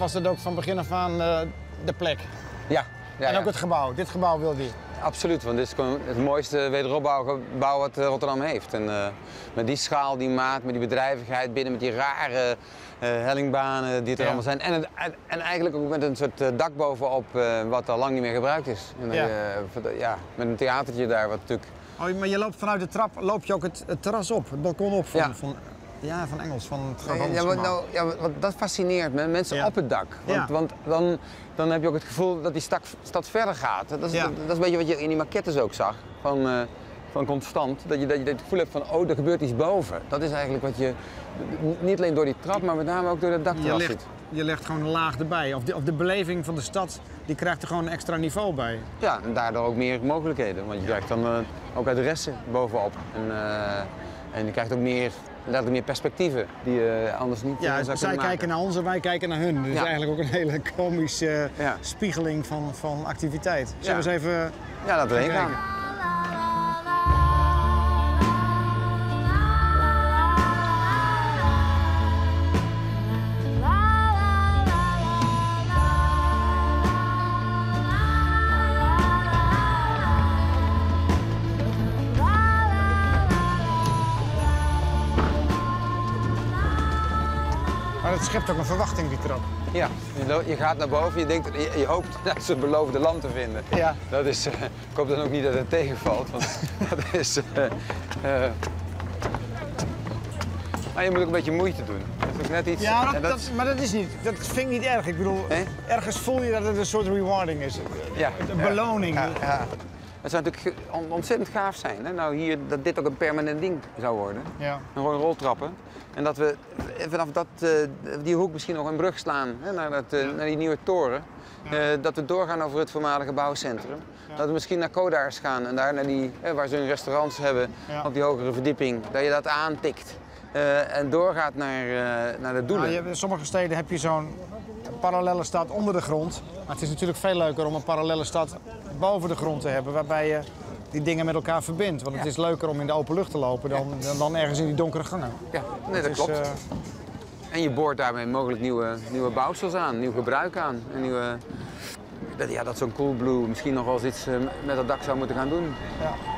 was dat ook van begin af aan de plek. Ja. En ook het gebouw. Dit gebouw wilde hij. Absoluut, want dit is gewoon het mooiste wederopbouwgebouw wat Rotterdam heeft. En met die schaal, die maat, met die bedrijvigheid binnen, met die rare hellingbanen die er allemaal zijn. En eigenlijk ook met een soort dak bovenop wat al lang niet meer gebruikt is. En, met een theatertje daar wat natuurlijk... Oh, maar je loopt vanuit de trap, loop je ook het terras op, het balkon op van Engels, van het Groot want dat fascineert me, mensen op het dak. Want dan heb je ook het gevoel dat die stad verder gaat. Dat is een beetje wat je in die maquettes ook zag, van Constant. Dat je het gevoel hebt van, oh, er gebeurt iets boven. Dat is eigenlijk wat je, niet alleen door die trap, maar met name ook door het dakterras ziet. Je legt gewoon een laag erbij. Of de beleving van de stad, die krijgt er gewoon een extra niveau bij. Ja, en daardoor ook meer mogelijkheden. Want je krijgt dan ook adressen bovenop. En je krijgt ook letterlijk meer perspectieven die je anders niet zou kunnen zij maken. Kijken naar ons en wij kijken naar hun. Dus eigenlijk ook een hele komische spiegeling van activiteit. Zullen we eens even laten we heen gaan. Maar het schept ook een verwachting, die trap. Ja, je gaat naar boven, je hoopt dat ze het beloofde land te vinden. Ja. Dat is, ik hoop dan ook niet dat het tegenvalt, want dat is... maar je moet ook een beetje moeite doen. Dat is ook net iets... Ja, maar dat is niet, dat vind ik niet erg. Ik bedoel, ergens voel je dat het een soort rewarding is. Een beloning. Ja. Het zou natuurlijk ontzettend gaaf zijn, hè? Nou hier, dat dit ook een permanent ding zou worden. Ja. Gewoon roltrappen. En dat we vanaf die hoek misschien nog een brug slaan, hè, naar die nieuwe toren. Dat we doorgaan over het voormalige bouwcentrum. Dat we misschien naar Codaars gaan en daar naar waar ze hun restaurants hebben op die hogere verdieping. Dat je dat aantikt en doorgaat naar de doelen. In sommige steden heb je zo'n parallelle stad onder de grond. Maar het is natuurlijk veel leuker om een parallelle stad boven de grond te hebben. Waarbij je die dingen met elkaar verbindt. Want het is leuker om in de open lucht te lopen dan ergens in die donkere gangen. Ja, nee, dat klopt. En je boort daarmee mogelijk nieuwe bouwsels aan, nieuw gebruik aan. Dat zo'n Coolblue misschien nog wel eens iets met dat dak zou moeten gaan doen. Ja.